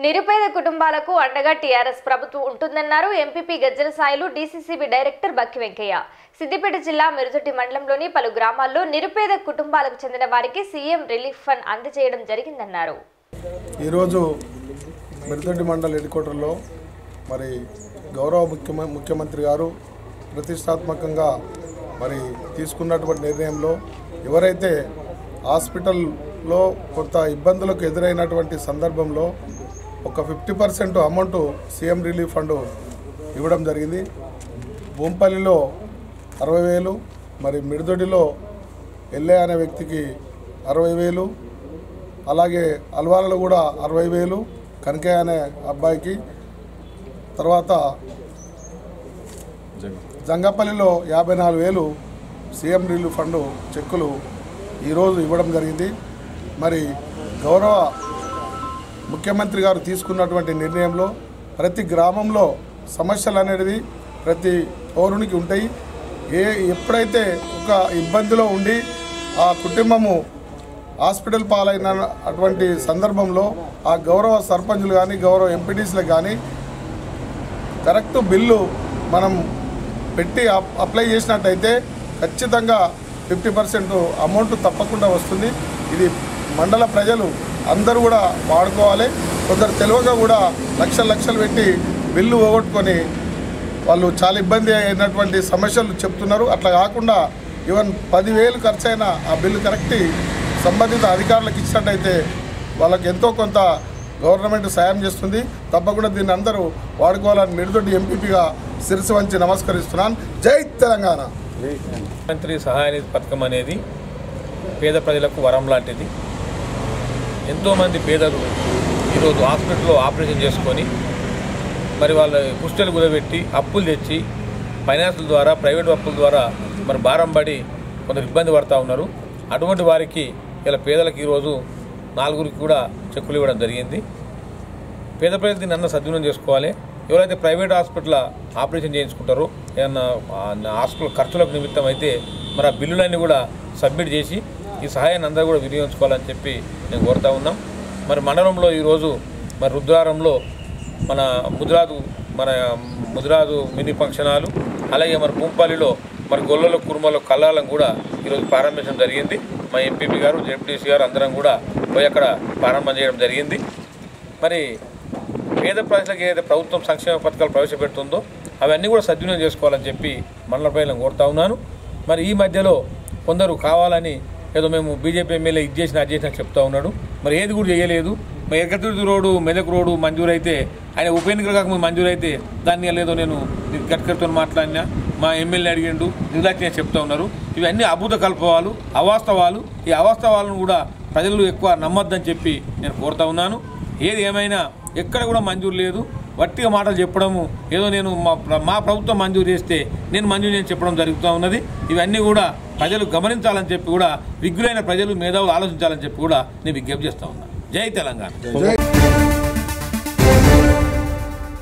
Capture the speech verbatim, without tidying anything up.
నిరుపేద కుటుంబాలకు అండగా టీఆర్ఎస్ ప్రభుత్వం ఉంటుందన్నారు MPP Gajjala Sailu DCCB director Bakki Venkaiah. Siddipet జిల్లా మిరుజొట్టి మండలంలోని పలు గ్రామాల్లో నిరుపేద కుటుంబాలకు చెందిన వారికి సీఎం రిలీఫ్ ఫండ్ అందజేయడం జరిగిందన్నారు. ఈ రోజు మిరుజొట్టి మండల హెడ్ క్వార్టర్లో మరి గౌరవ ముఖ్యమంత్రి గారు ప్రతిష్టాత్మకంగా మరి తీసుకున్నటువంటి నిర్ణయంలో ఎవరైతే హాస్పిటల్లో కొంత ఇబ్బందులకు ఎదురైనటువంటి సందర్భంలో ఒక fifty percent amount CM relief fund ఇవ్వడం జరిగింది. బొంపల్లిలో అరవై వేలు, మరి మిడిదొడిలో ఎల్ఏ అనే వ్యక్తికి అరవై వేలు, అలాగే అల్వాలలో కూడా అరవై వేలు, కనకయ్య అనే అబ్బాయికి, తర్వాత జంగపల్లిలో యాభై నాలుగు వేలు సీఎం రిలీఫ్ ఫండ్ చెక్కులు ఈరోజు ఇవ్వడం జరిగింది. మరి గౌరవ ముఖ్యమంత్రి గారు తీసుకున్నటువంటి నిర్ణయంలో ప్రతి గ్రామంలో సమస్యలు అనేది ప్రతి పౌరునికి ఉంటాయి. ఏ ఎప్పుడైతే ఒక ఇబ్బందిలో ఉండి ఆ కుటుంబము హాస్పిటల్ పాలైన అటువంటి సందర్భంలో ఆ గౌరవ సర్పంచులు కానీ గౌరవ ఎంపీటీసీలకు కానీ కరెక్ట్ బిల్లు మనం పెట్టి అప్లై చేసినట్టయితే ఖచ్చితంగా ఫిఫ్టీ పర్సెంట్ అమౌంట్ తప్పకుండా వస్తుంది. ఇది మండల ప్రజలు అందరూ కూడా వాడుకోవాలి. కొందరు తెలియక కూడా లక్షలు లక్షలు పెట్టి బిల్లు పోగొట్టుకొని వాళ్ళు చాలా ఇబ్బంది అయినటువంటి సమస్యలు చెప్తున్నారు. అట్లా కాకుండా ఈవెన్ పదివేలు ఖర్చు అయినా ఆ బిల్లు కరెక్ట్ సంబంధిత అధికారులకు ఇచ్చినట్టయితే వాళ్ళకి ఎంతో కొంత గవర్నమెంట్ సాయం చేస్తుంది. తప్పకుండా దీన్ని అందరూ వాడుకోవాలని మిరుదొడ్డి ఎంపీపీగా శిరస్సు వంచి నమస్కరిస్తున్నాను. జై తెలంగాణ. ముఖ్యమంత్రి సహాయ నిధి పథకం అనేది పేద ప్రజలకు వరం లాంటిది. ఎంతోమంది పేదలు ఈరోజు హాస్పిటల్లో ఆపరేషన్ చేసుకొని మరి వాళ్ళ పుస్తలు కుదబెట్టి అప్పులు తెచ్చి ఫైనాన్సుల ద్వారా ప్రైవేట్ అప్పుల ద్వారా మరి భారం పడి కొందరు ఇబ్బంది పడుతూ ఉన్నారు. అటువంటి వారికి ఇలా పేదలకు ఈరోజు నాలుగురికి కూడా చెక్కులు ఇవ్వడం జరిగింది. పేద ప్రజలు దీన్ని అన్న సద్వినియోగం చేసుకోవాలి. ఎవరైతే ప్రైవేట్ హాస్పిటల్ ఆపరేషన్ చేయించుకుంటారో ఏమన్నా హాస్పిటల్ ఖర్చులకు నిమిత్తం అయితే మరి ఆ బిల్లులన్నీ కూడా సబ్మిట్ చేసి ఈ సహాయాన్ని అందరూ కూడా వినియోగించుకోవాలని చెప్పి నేను కోరుతా ఉన్నాం. మరి మండలంలో ఈరోజు మరి రుద్రారంలో మన ముద్రాదు మన ముద్రాదు మినీ ఫంక్షన్ హాలు, అలాగే మరి బొంపల్లిలో మరి గొల్లలో కుర్మలో కల్లాలను కూడా ఈరోజు ప్రారంభించడం జరిగింది. మా ఎంపీపీ గారు జెడ్పీటీసీ గారు అందరం కూడా పోయి అక్కడ ప్రారంభం చేయడం జరిగింది. మరి పేద ప్రజలకు ఏదైతే ప్రభుత్వం సంక్షేమ పథకాలు ప్రవేశపెడుతుందో అవన్నీ కూడా సద్వినియోగం చేసుకోవాలని చెప్పి మండల ప్రజలను కోరుతా ఉన్నాను. మరి ఈ మధ్యలో కొందరు కావాలని ఏదో మేము బీజేపీ ఎమ్మెల్యే ఇది చేసిన అది చేసినా చెప్తా ఉన్నాడు. మరి ఏది కూడా చేయలేదు. మరి ఎక్కతిరుతి రోడ్డు మెదక్ రోడ్డు మంజూరైతే ఆయన ఉప ఎన్నికలు కాకముందు మంజూరైతే దాన్ని లేదో నేను గట్కర్తో మాట్లాడినా మా ఎమ్మెల్యే అడిగిండు నిర్లక్ష్యం చెప్తా ఉన్నారు. ఇవన్నీ అభూత కల్పవాలు, అవాస్తవాలు. ఈ అవాస్తవాలను కూడా ప్రజలు ఎక్కువ నమ్మొద్దని చెప్పి నేను కోరుతా ఉన్నాను. ఏది ఏమైనా ఎక్కడ కూడా మంజూరు లేదు. వట్టిగా మాటలు చెప్పడము, ఏదో నేను మా మా ప్రభుత్వం మంజూరు చేస్తే నేను మంజూరు చేసి చెప్పడం జరుగుతూ ఉన్నది. ఇవన్నీ కూడా ప్రజలు గమనించాలని చెప్పి కూడా విజ్ఞులైన ప్రజలు మేధావులు ఆలోచించాలని చెప్పి కూడా నేను విజ్ఞప్తి చేస్తూ ఉన్నాను. జై తెలంగాణ.